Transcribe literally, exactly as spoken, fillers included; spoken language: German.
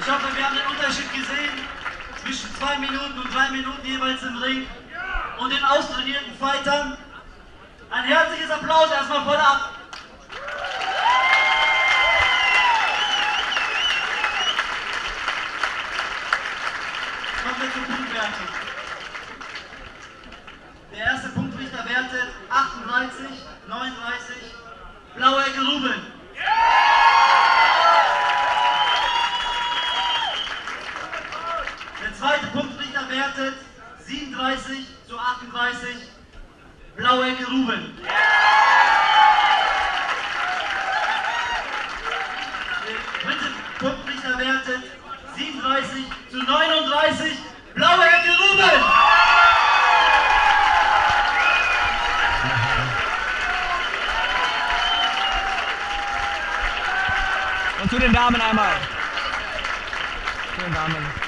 Ich hoffe, wir haben den Unterschied gesehen zwischen zwei Minuten und drei Minuten jeweils im Ring und den austrainierten Fightern. Ein herzliches Applaus erstmal vorab. Kommen wir zur Punktwertung. Der erste Punktrichter wertet achtunddreißig, neununddreißig, blaue Ecke Ruben. Der zweite Punktrichter wertet siebenunddreißig zu achtunddreißig, blaue Ecke Ruben. Der dritte Punktrichter wertet siebenunddreißig zu neununddreißig, blaue Ecke Ruben. Und zu den Damen einmal. Zu den Damen.